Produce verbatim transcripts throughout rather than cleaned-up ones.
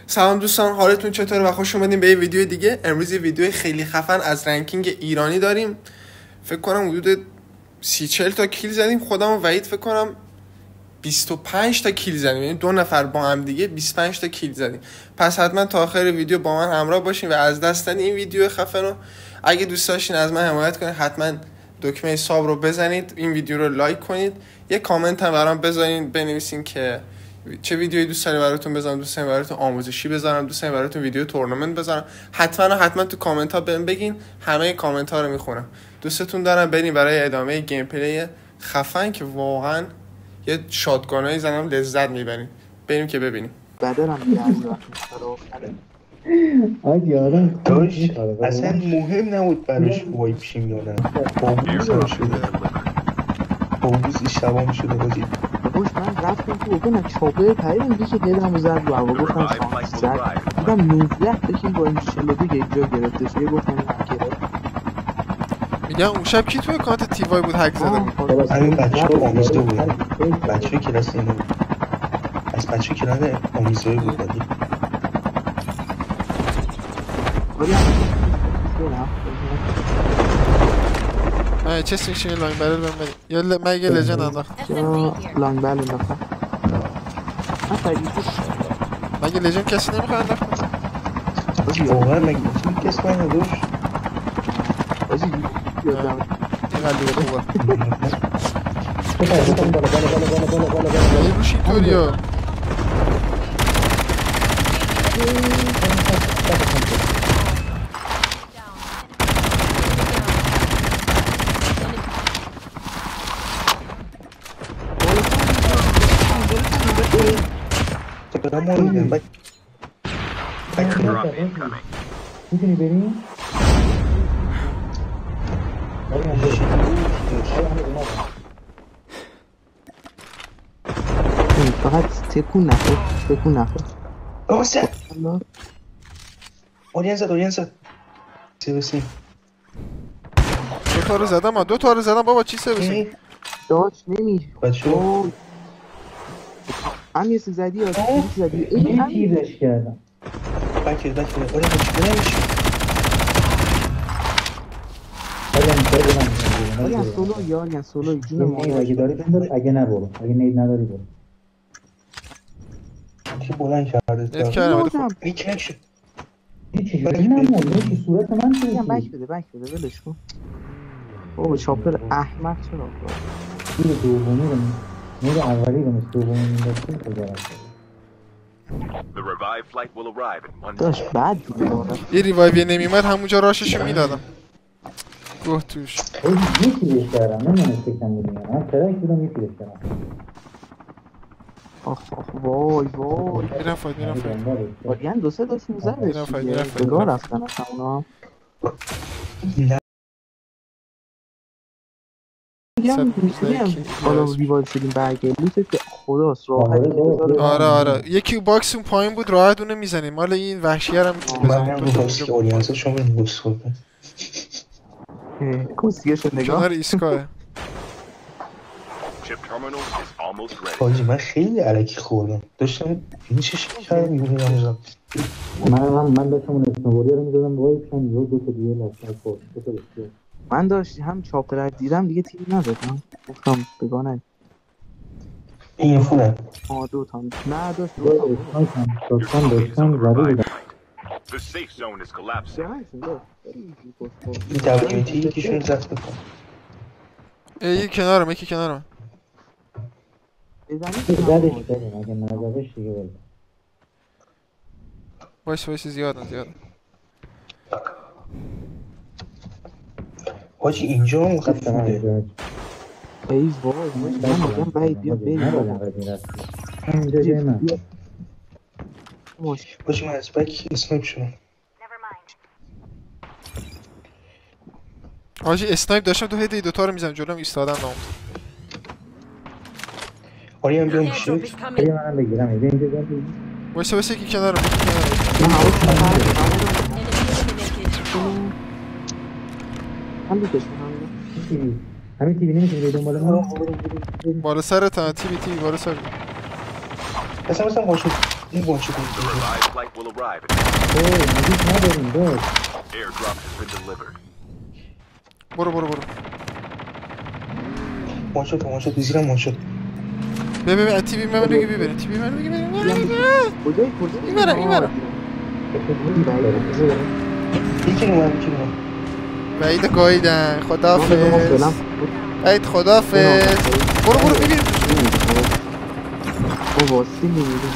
سلام دوستان، حالتون چطوره و خوش اومدین به یه ویدیو دیگه. امروز یه ویدیو خیلی خفن از رنکینگ ایرانی داریم. فکر کنم حدود سی چهل تا کیل زدیم. خودم و وحید فکر کنم بیست و پنج تا کیل زدیم، یعنی دو نفر با هم دیگه بیست و پنج تا کیل زدیم. پس حتما تا آخر ویدیو با من همراه باشین و از دست ندین این ویدیو خفن رو. اگه دوست داشتین از من حمایت کنید حتما دکمه ساب رو بزنید، این ویدیو رو لایک کنید، یه کامنت هم برام بذارین، بنویسین که چه ویدیویی دوست دارین براتون بذارم، دوست دارین براتون آموزشی بذارم، دوست دارین براتون ویدیو تورنمنت بذارم. حتما حتما تو کامنت ها بهم بگین، همه کامنت ها رو میخونم. دوستتون دارم. بریم برای ادامه گیم پلی خفن که واقعا یه شاتگانایی زدم لذت میبرین. بریم که ببینیم. بدرم میاد آگه آدم داشت اصلا مهم نبود براش وایپ شیم یا نه. باموز هم شده باموز ایشتباه شده بازی. خوش من رفتم تو بکنم چاپه پریدم دیگه دیدم و زد رو هوا گفتم شانس زد دیدم نوزده بشین با این شلو دیگه اینجا گرفته شده گفتم این هم گرفت. میگم اون شب کی توی کانت تیوای بود هک زده بود؟ همین بچه ها آمیزده بودن، بچه کلاس اینو از بچه کلاس آمیزده بود دادی. آه چه سیشین لانگ برل بهم بدیم. یا ل... من یه لجند انداخت. یا لانگ برل انداخت. مگه لجند کسی نمیخواد انداخت؟ واقعا مگه کسی باید نداشت؟ بازی یادم این قلبه خوبه یه روش اینطوری ها. میتونی بریم؟ فقط تکون نخور تکون نخور آقا سه آرین زد آرین زد سه بسیم دو تا رو زدم دو تا رو زدم بابا چی سه بسیم داشت نمی بچه هم یه سه زدی یا یه زدی تیرش کردم بکر بکر آرین بچه نمیشه آرین سولو یا آرین سولو جون ما اگه داری بندار، اگه نه برو، اگه نید نداری برو. چی بلند کرده نید کردم ولی خب این کنک شد این چجوری نمون؟ یکی صورت من میگم بک بده بک بده ولش کن بابا چاپر احمق چرا میره دومی رو میره اولی رو مثل دومی میداشتیم کجا داشت بعد دیگه یه ریوایوی نمیمد همونجا راششو میدادم گوه توش یکی بیش کردم نمیانه سکتم بودیم من ترک بودم یکی بیش کردم آخ آخ وای وای میرم فاید میرم فاید آریان دو سه داشت میزنش میرم فاید میرم فاید بگاه رفتن اصلا اونا میگم میگم حالا ریوایو شدیم برگه لوتت که خداست راحت آره آره یکی باکس اون پایین بود راحت اونه میزنیم مال این وحشیه رو میتونیم من هم رو باکس که آریانزا شما این بوست خورده کسیه شد نگاه کنار ایسکاه حاجی من خیلی علکی خوردم داشتم این چشم کردم میگونی نمیزم من من من داشتم اون اسنوبوری رو میدادم وای پشن یه دو تا دیگه لفتر خورد دو تا بسیار من داشت هم چاپر دیدم دیگه تیمی ندادم گفتم بگانه این یه فونه آه دو تا نه داشت دو تا داشتم داشتم زده بودم این دبلیوتی یکیشون زد بکن یکی کنارم یکی کنارم زدش بریم اگه نزدش دیگه بریم وایس وایس زیادن زیادن حاجی اینجا هم خیلی فونه ایز وای من میگم باید بیا بریم اینجا جای من حاجی من از بک اسنایپ شدم حاجی اسنایپ داشتم تو هیده دوتا رو میزنم جلوم ایستادم نامود آریم بیام شد بیا منم بگیرم اینجا اینجا زدی وایس وایس یکی کنارم هم بیتش همین تیوی نمیتونی بیدون بالا ما بالا سر تا تیوی تیوی بالا سر اصلا مثلا باشد این باشه کنید اوه مدیک نداریم داشت. برو برو برو باشه تو باشه دیزیرم باشه بیا بیا تی بی منو بگی ببره تی بی منو بگی ببره کجای کجای این برم این برم یکی رو من یکی رو من وعید گاییدن خدافظ وعید خدافظ برو برو بگیر او واسی میمیده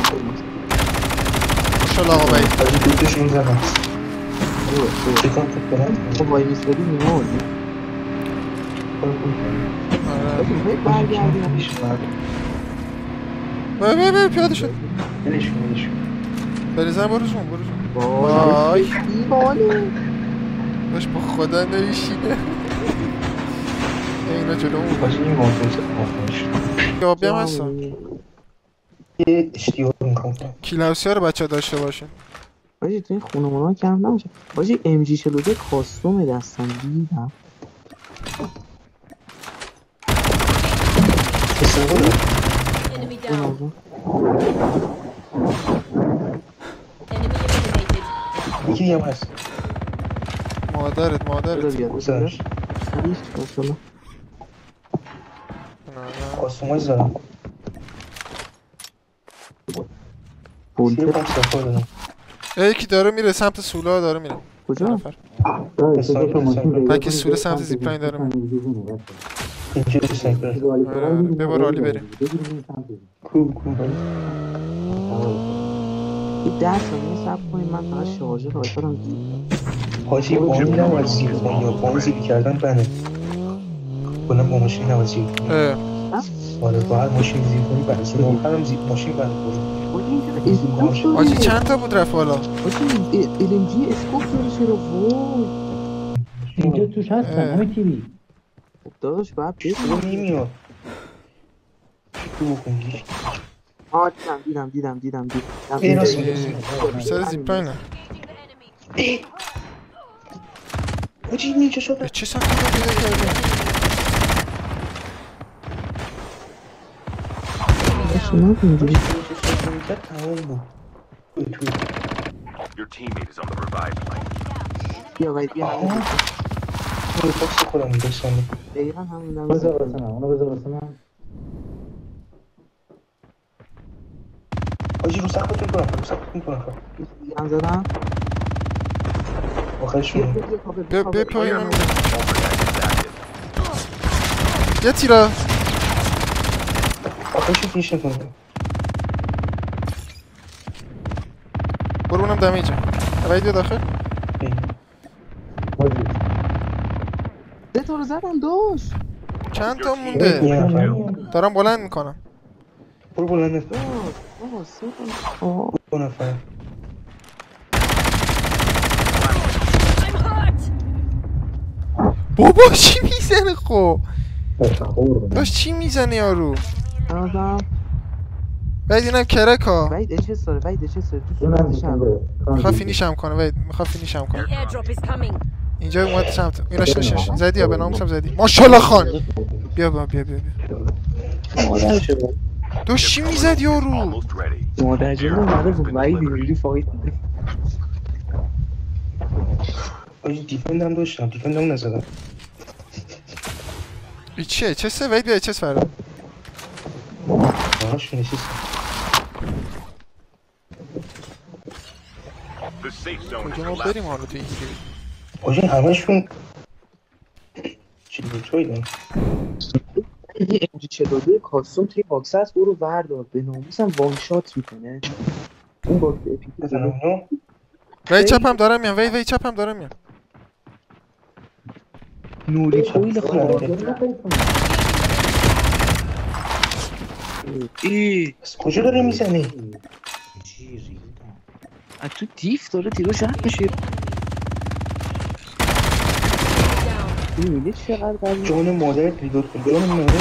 ماشاءالله آقا وعید حاجی دوتشون زدن چکان خود برم او وای میسودی میموردی برگردیم بیا بیا بیا پیاده شد بلش کن بلش کن بریزن برو جون برو جون وای دیوانه باش با خدا نمیشینه اینا جلو اون حاجی این وانتون زد آخرش یا بیم هستم یه اشتیار میکنم کیلوسی ها رو بچه ها داشته باشین باجی تو این خونمون ها کم نمیشه باجی ام جی چهل و دو کاستوم دستم دیدم استقبال Enemy down. اون Enemy eliminated. یکی هم هست مادرت بذار مادرت بیاد بذار گذاشت بیاد حریف ماشالله کاستومایز دارم یه بولتر کم سفر دارم یکی داره میره سمت سولا داره میره کجا؟ نفر داشت سه تا ماشین پیدا بلکه کنید سور که سمت سمت زیپلاین داره زیپلاین دیوونه بچه. اینجا سنایپر رالی آره، فرار می‌ریم، بیا برو رالی بریم. بگیریم این سمت زیپلاین. کو کو یه ده ثانیه صبر کنیم من فقط شارژر رایفرم گیر حاجی بانی نباید زیر کنی یا بانی زیر کردن بنه کنم با ماشین نباید زیر کنی اه. آره با هر ماشین زیر کنی بنه سه موقع هم زیر ماشین بنه برو باجی اینجا اسکوپ داره آجی چند تا بود رفت بالا باجی ال ام جی اسکوپ داره چرا وای اینجا توش هستن همه تیوی. خب داداش باید چرا بسیم نمیاد تو بکنگی آه دیدم دیدم دیدم دیدم ای دیدم راست اه، سر زیپلاینه حاجی این اینجا شده چه سمت رو پیدا کرده شما اینجوری حاجی اینجا شده میکرد تمام بود تو تو Your teammate is on the revive flight. بیا وای بیا آها. همین تو باکس خودم داشتم دقیقا همین هم بذار واسه من، اونو بذار واسه من. حاجی رو سقف تو کنم رو سقف میکنم هم زدم آخرش بیا شد بیا بیا کابل بیا کابل. بیا پای من Overhead is active. یه تیرا آخرش رو فیش نکنم برو اونم دمیجه وعید بیا داخل حاجی. سه تا رو زدم داشت چند تا یه مونده نفر دارم بلند میکنم برو بلند نفر داشت آه سه تا آه دو نفر I'm hurt. بابا چی میزنه خب تشخور بدم. داشت چی میزنه یارو دادم وعید اینم کرک ها وید اچ اس داره وید اچ اس داره تو یه من صورتش میکنم هم بره. میخواد فینیشم کنه وعید میخواد فینیشم The کنه airdrop is coming. اینجا اومد سمت اینا شش زدی یا به ناموسم زدی ماشاءالله خان بیا بیا بیا بیا بیا مادر شده داشت چی میزد یارو Almost ready. مادر شده اومده با وید اینجوری فایت میده حاجی دیفند هم داشتم دیفند هم نزدم ای چیه چه سه وعید بیا چه فردا آهاش نشستم The safe zone is کجا ما collapsed. بریم حالا تو این گیری حاجی همشون چی بود توی دارم یه ام جی چهل و دو کاستوم توی باکس هست برو وردار به ناموسم وان شات میکنه اون باکس اپیک بزنم اونو وعید چپم دارم میام وعید وعید چپم دارم میام نوری کویل خواه ای از کجا داره میزنه از تو دیف داره تیرو جمع میشه میبینی چقدر قوی جان مادرت ریداد کن جان مادرت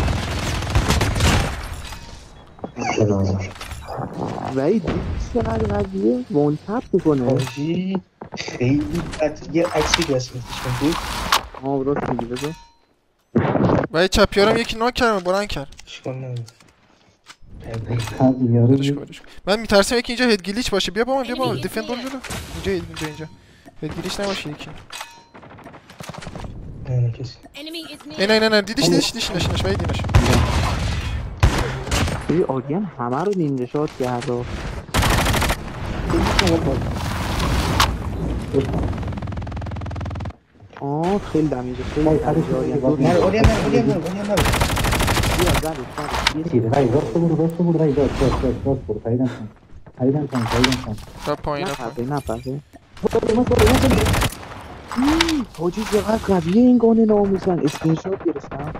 وید دیف چقدر قویه وان تپ میکنه حاجی خیلی بد یه عکسی رسمتش کنید ها راست میگی بذار وعید چپیارم یکی ناک کردم بلند کرد اشکال نداره برش کن، برش کن. من میترسم یکی اینجا هد گلیچ باشه. بیا با من، بیا با من. دیفند برو جلو. اینجا اینجا اینجا هد گلیچ نباشه یکی. نه کسی. Enemy is نه near. نه نه نه دیدیش دیدیش دیدیش نش نش وید نش. ببین آگین همه رو نینجا شات کرد و آه خیلی دمیجه خیلی دمیجه آگین نه اولیا نه اولیا نه اولیا نه بیا زد زد Sì, dai, dopo pure, dopo pure, dai, dopo, dopo, dopo, dopo, fai danza. Fai danza, fai danza. تا پایین تا پایین. نپسه نپسه حاجی چقدر قویه این گانه ناموسن اسکرین شات گرفتم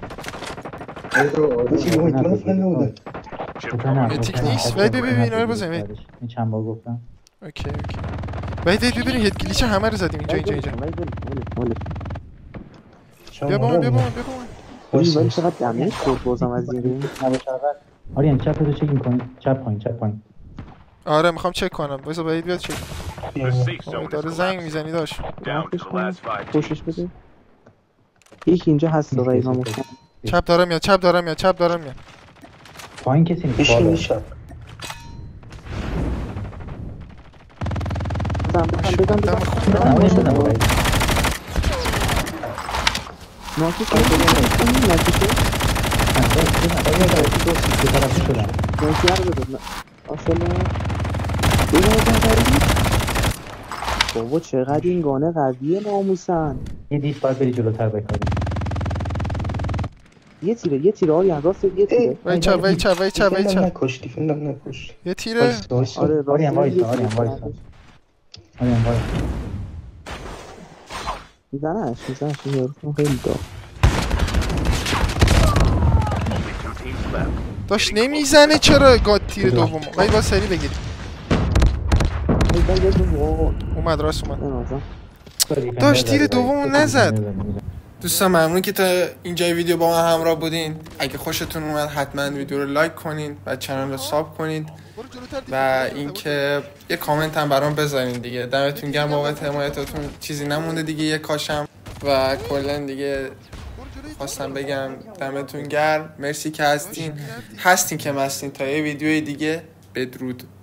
چی بود من فهمیدم نبودم متیک نیست. وید ببین اینا رو بزن وید. این چند بار گفتم. اوکی اوکی. وید وید ببین هد گلیچ همه رو زدیم اینجا اینجا اینجا. بیا با من بیا با من بیا با من. ولی ولی چقدر دمیج خورد بازم از این ریم نباشه اول. آریان چپ رو چک می‌کنی. چپ پایین، چپ پایین. آره میخوام چک کنم. وایسا وید بیاد چک. The safe zone is داره زنگ collapsing. میزنی داش. Down to the last five پوشش teams. بده یکی اینجا هست آقای ما مستم چپ دارم میاد چپ دارم میاد چپ دارم میاد. پایین کسی نیست. بشین بالا. میشم بزن بزن بزن دم بزن خون. آونش بدم باید. ناکی شد ناکی شد ناکی رو بزن آساله اینو بزن داری بابا چقدر این گانه قویه ناموسن یه دیش باید بری جلوتر بکاری. یه تیره یه تیره آریان راست یه تیره وید چپ وید چپ وید چپ وید دیفندم چپ. نکش دیفندم نکش یه تیره. وایسا وایسا آره راست آریان یه وایسا، تیره. آریان وایسا. آریان وایسا. میزنش میزنش این یارو خیلی دار Only two teams left. داش نمیزنه چرا گاد تیر دوم. وید با سری بگیر. میزن یه دو اومد راست اومد. نمازم داش تیر دومو نزد. دوستان ممنون که تا اینجای ویدیو با من همراه بودین. اگه خوشتون اومد حتما ویدیو رو لایک کنین و کانال رو ساب کنین و اینکه یه کامنت هم برام بذارین دیگه. دمتون گرم بابت حمایتاتون. چیزی نمونده دیگه یه کاشم و کلا دیگه خواستم بگم دمتون گرم. مرسی که هستین هستین که مستین تا یه ویدیوی دیگه. بدرود.